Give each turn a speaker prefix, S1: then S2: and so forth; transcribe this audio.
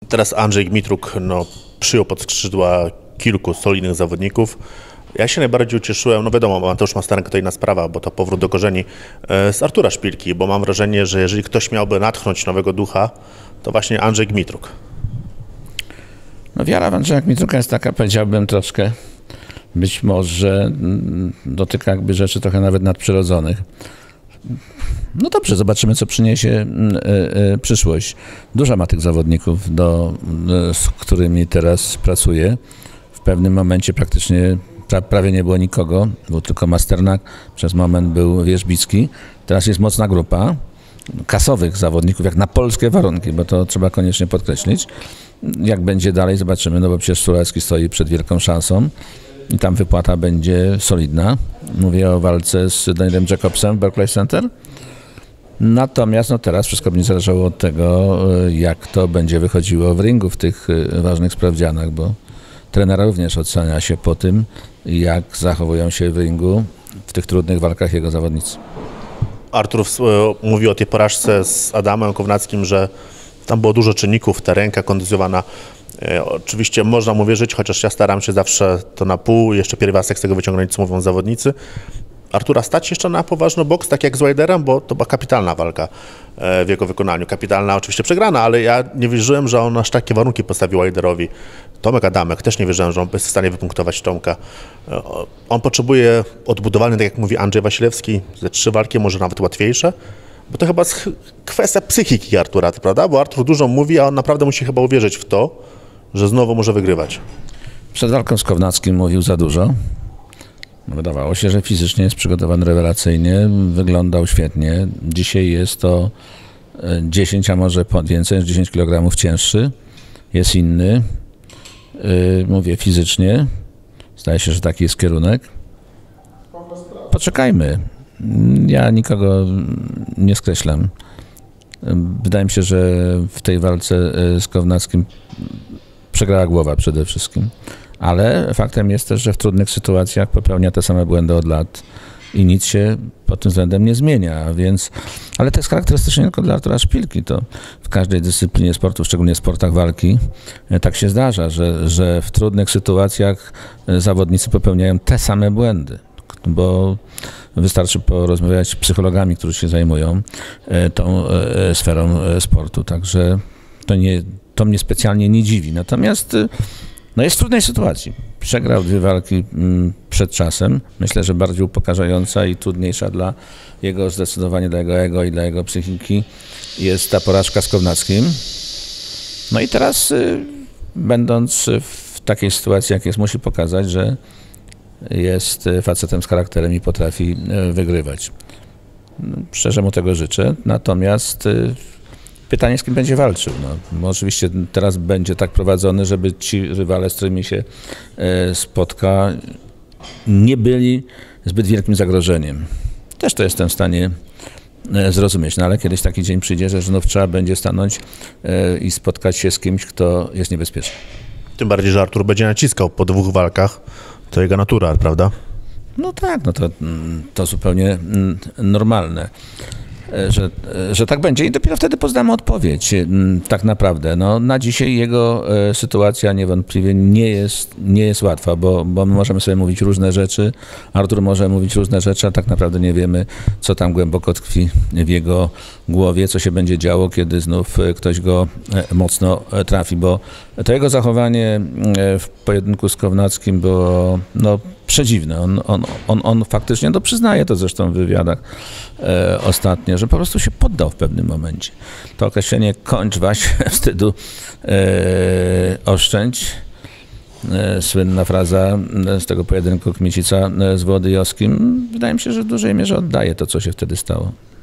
S1: Teraz Andrzej Gmitruk przyjął pod skrzydła kilku solidnych zawodników. Ja się najbardziej ucieszyłem, no wiadomo, Mateusz Masternak to inna sprawa, bo to powrót do korzeni, z Artura Szpilki, bo mam wrażenie, że jeżeli ktoś miałby natchnąć nowego ducha, to właśnie Andrzej Gmitruk.
S2: No wiara w Andrzeja Gmitruka jest taka, powiedziałbym, troszkę, być może dotyka jakby rzeczy trochę nawet nadprzyrodzonych. No dobrze, zobaczymy, co przyniesie przyszłość. Dużo ma tych zawodników, z którymi teraz pracuje. W pewnym momencie praktycznie prawie nie było nikogo, był tylko Masternak, przez moment był Wierzbicki. Teraz jest mocna grupa kasowych zawodników, jak na polskie warunki, bo to trzeba koniecznie podkreślić. Jak będzie dalej, zobaczymy, no bo przecież Sulecki stoi przed wielką szansą i tam wypłata będzie solidna. Mówię o walce z Danielem Jacobsem w Barclays Center. Natomiast teraz wszystko będzie zależało od tego, jak to będzie wychodziło w ringu w tych ważnych sprawdzianach, bo trener również ocenia się po tym, jak zachowują się w ringu w tych trudnych walkach jego zawodnicy.
S1: Artur mówi o tej porażce z Adamem Kownackim, że tam było dużo czynników, ta ręka kontuzjowana. Oczywiście można mu wierzyć, chociaż ja staram się zawsze to na pół, jeszcze pierwiastek z tego wyciągnąć, co mówią zawodnicy. Artura stać jeszcze na poważny boks, tak jak z Wilderem, bo to była kapitalna walka w jego wykonaniu. Kapitalna, oczywiście przegrana, ale ja nie wierzyłem, że on aż takie warunki postawił Wilderowi. Tomek Adamek, też nie wierzyłem, że on jest w stanie wypunktować Tomka. On potrzebuje odbudowania, tak jak mówi Andrzej Wasilewski, ze 3 walki, może nawet łatwiejsze, bo to chyba jest kwestia psychiki Artura, prawda? Bo Artur dużo mówi, a on naprawdę musi chyba uwierzyć w to, że znowu może wygrywać.
S2: Przed walką z Kownackim mówił za dużo. Wydawało się, że fizycznie jest przygotowany rewelacyjnie, wyglądał świetnie. Dzisiaj jest to 10, a może więcej niż 10 kg cięższy. Jest inny. Mówię fizycznie. Zdaje się, że taki jest kierunek. Poczekajmy. Ja nikogo nie skreślam. Wydaje mi się, że w tej walce z Kownackim przegrała głowa przede wszystkim. Ale faktem jest też, że w trudnych sytuacjach popełnia te same błędy od lat i nic się pod tym względem nie zmienia, więc, ale to jest charakterystyczne tylko dla Artura Szpilki. To w każdej dyscyplinie sportu, szczególnie w sportach walki, tak się zdarza, że w trudnych sytuacjach zawodnicy popełniają te same błędy, bo wystarczy porozmawiać z psychologami, którzy się zajmują tą sferą sportu, także to mnie specjalnie nie dziwi. Natomiast jest w trudnej sytuacji. Przegrał 2 walki przed czasem. Myślę, że bardziej upokarzająca i trudniejsza zdecydowanie dla jego ego i dla jego psychiki jest ta porażka z Kownackim. No i teraz będąc w takiej sytuacji, jak jest, musi pokazać, że jest facetem z charakterem i potrafi wygrywać. Szczerze mu tego życzę. Natomiast pytanie, z kim będzie walczył. No, oczywiście teraz będzie tak prowadzony, żeby ci rywale, z którymi się spotka, nie byli zbyt wielkim zagrożeniem. Też to jestem w stanie zrozumieć, no ale kiedyś taki dzień przyjdzie, że znów trzeba będzie stanąć i spotkać się z kimś, kto jest niebezpieczny.
S1: Tym bardziej, że Artur będzie naciskał po 2 walkach. To jego natura, prawda?
S2: No tak, to zupełnie normalne. Że tak będzie i dopiero wtedy poznamy odpowiedź tak naprawdę. Na dzisiaj jego sytuacja niewątpliwie nie jest łatwa, bo my możemy sobie mówić różne rzeczy, Artur może mówić różne rzeczy, a tak naprawdę nie wiemy, co tam głęboko tkwi w jego głowie, co się będzie działo, kiedy znów ktoś go mocno trafi, bo to jego zachowanie w pojedynku z Kownackim było przedziwne. On faktycznie przyznaje to zresztą w wywiadach ostatnio, że po prostu się poddał w pewnym momencie. To określenie kończ Waś, wstydu oszczędź. Słynna fraza z tego pojedynku Kmicica z Włodyjowskim. Wydaje mi się, że w dużej mierze oddaje to, co się wtedy stało.